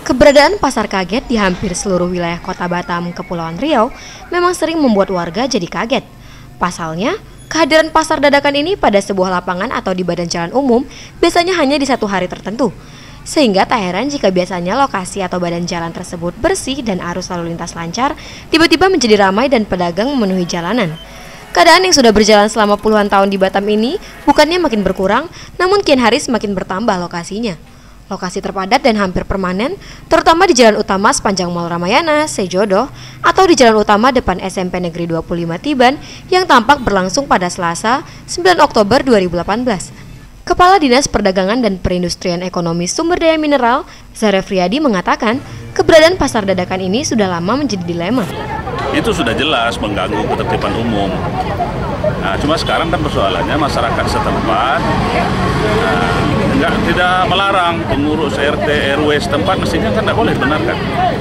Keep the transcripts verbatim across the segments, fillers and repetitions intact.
Keberadaan pasar kaget di hampir seluruh wilayah kota Batam, Kepulauan Riau memang sering membuat warga jadi kaget. Pasalnya, kehadiran pasar dadakan ini pada sebuah lapangan atau di badan jalan umum biasanya hanya di satu hari tertentu. Sehingga tak heran jika biasanya lokasi atau badan jalan tersebut bersih dan arus lalu lintas lancar, tiba-tiba menjadi ramai dan pedagang memenuhi jalanan. Keadaan yang sudah berjalan selama puluhan tahun di Batam ini bukannya makin berkurang, namun kian hari semakin bertambah lokasinya. Lokasi terpadat dan hampir permanen, terutama di jalan utama sepanjang Mall Ramayana, Sejodoh, atau di jalan utama depan S M P Negeri dua puluh lima Tiban yang tampak berlangsung pada Selasa, sembilan Oktober dua ribu delapan belas. Kepala Dinas Perdagangan dan Perindustrian Ekonomi Sumber Daya Mineral, Zarefriadi mengatakan, keberadaan pasar dadakan ini sudah lama menjadi dilema. Itu sudah jelas mengganggu ketertiban umum. Nah, cuma sekarang kan persoalannya masyarakat setempat nah, enggak, tidak melarang pengurus R T R W setempat, mestinya kan tidak boleh dibenarkan.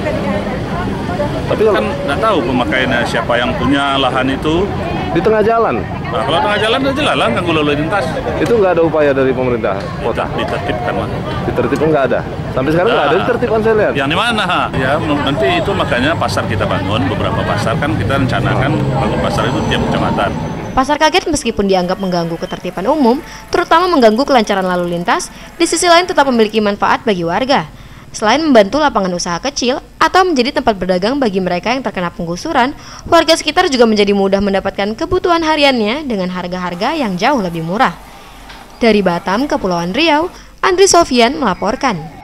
Tapi kan nggak tahu pemakaiannya siapa yang punya lahan itu di tengah jalan. Nah, kalau tengah jalan itu jelas lah ganggu lalu lintas. Itu nggak ada upaya dari pemerintah kota. Ditertibkan mah. Ditertibkan nggak ada. Sampai sekarang nggak nah, ada ditertibkan saya lihat. Yang di mana? Ya nanti itu makanya pasar kita bangun, beberapa pasar kan kita rencanakan bangun pasar itu tiap kecamatan. Pasar kaget meskipun dianggap mengganggu ketertiban umum, terutama mengganggu kelancaran lalu lintas, di sisi lain tetap memiliki manfaat bagi warga. Selain membantu lapangan usaha kecil atau menjadi tempat berdagang bagi mereka yang terkena penggusuran, warga sekitar juga menjadi mudah mendapatkan kebutuhan hariannya dengan harga-harga yang jauh lebih murah. Dari Batam, Kepulauan Riau, Andri Sofian melaporkan.